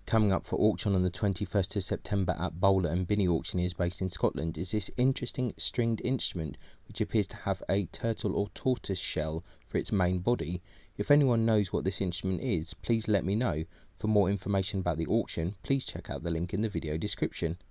coming up for auction on the 21st of September at Bowler and Binnie Auctioneers based in Scotland is this interesting stringed instrument which appears to have a turtle or tortoise shell for its main body. If anyone knows what this instrument is, please let me know. For more information about the auction, please check out the link in the video description.